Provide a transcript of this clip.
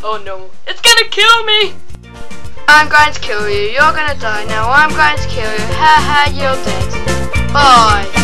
Oh no, it's gonna kill me! I'm going to kill you. You're gonna die now. I'm going to kill you. Ha ha, you're dead. Bye.